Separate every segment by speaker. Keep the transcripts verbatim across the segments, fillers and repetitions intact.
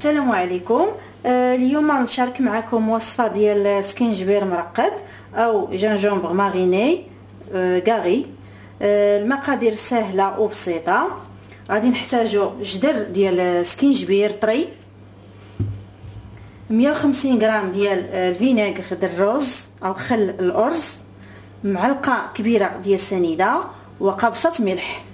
Speaker 1: السلام عليكم. آه اليوم نشارك معكم وصفه ديال سكينجبير مرقد او جانجومبر ماريني آه كاري. آه المقادير سهله وبسيطه. غادي نحتاجو جدر ديال سكينجبير طري، مية وخمسين غرام ديال الفينيغر د الروز او خل الارز، معلقه كبيره ديال السنيده وقبصه ملح.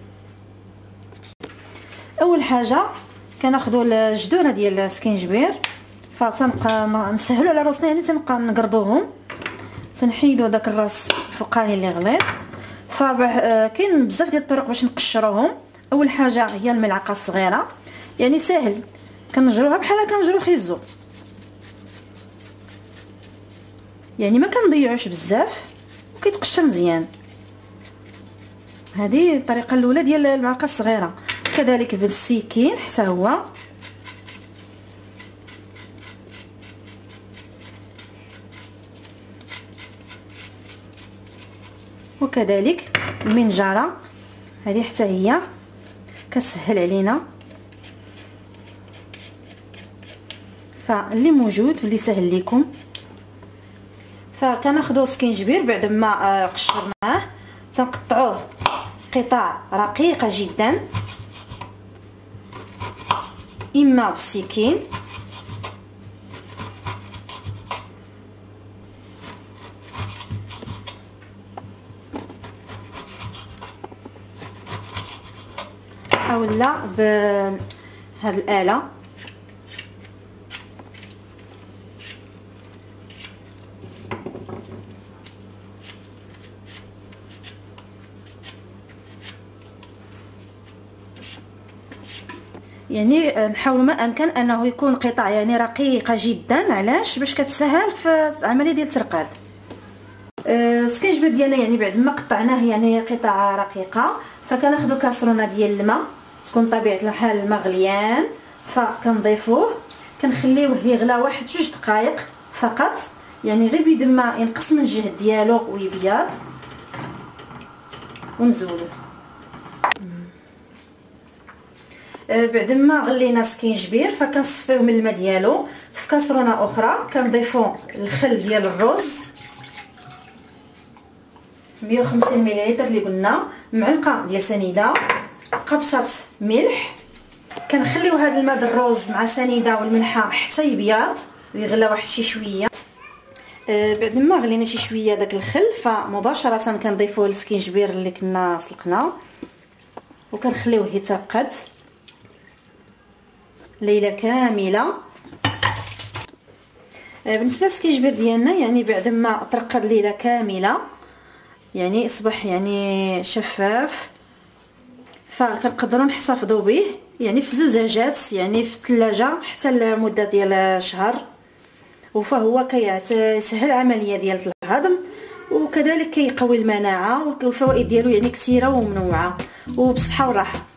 Speaker 1: اول حاجه كناخذوا الجذوره ديال السكينجبير، فتنبقى نسهلوا على راسنا، يعني تنبقى نقرضوهم، تنحيدوا داك الراس الفوقاني اللي غليظ. فكاين بزاف ديال الطرق باش نقشروهم. اول حاجه هي الملعقه الصغيره، يعني ساهل كنجروها بحال كنجرو خيزو، يعني ما كنضيعوش بزاف وكيتقشر مزيان. هذه الطريقه الاولى ديال الملعقه الصغيره. كذلك بالسكين حتى هو وكذلك المنجره، هذه حتى هي كتسهل علينا. فاللي موجود واللي سهل لكم. فكناخذوا سكينجبير بعد ما قشرناه، تنقطعوه قطع رقيقه جدا، اما بالسكين او لا بهذه الاله. يعني نحاول ما امكن انه يكون قطع يعني رقيقه جدا. علاش؟ باش كتسهل في العمليه ديال الترقاد. السكينجبير ديالنا يعني بعد ما قطعناه يعني قطع رقيقه، فكناخذوا كاسرونه ديال الماء تكون طبيعه الحال مغليان، فكنضيفوه كنخليوه يغلى واحد جوج دقائق فقط، يعني غير بيد ما ينقص من الجهد ديالو ويبيض ونزولوه. بعد ما غلينا السكينجبير فكنصفيوه من الماء ديالو في كاسرونه اخرى، كنضيفوا الخل ديال الرز مية وخمسين مليلتر اللي قلنا، معلقه ديال سنيده، قبصه ملح. كنخليو هذا الماء ديال الرز مع سنيده والملحه حتى يبيض ويغلى واحد شي شويه. آه بعد ما غلينا شي شويه داك الخل، فمباشره كنضيفوه للسكينجبير اللي كنا سلقناه وكنخليوه يترقد ليله كامله. آه بالنسبه للسكينجبير ديالنا يعني بعد ما ترقد ليله كامله يعني اصبح يعني شفاف، فكنقدروا نحتفظوا به يعني في زجاجات، يعني في الثلاجه حتى لمده ديال شهر، وفهو كيسهل العمليه ديال الهضم، وكذلك كيقوي المناعه، والفوائد ديالو يعني كثيره ومنوعه، وبصحه وراحه.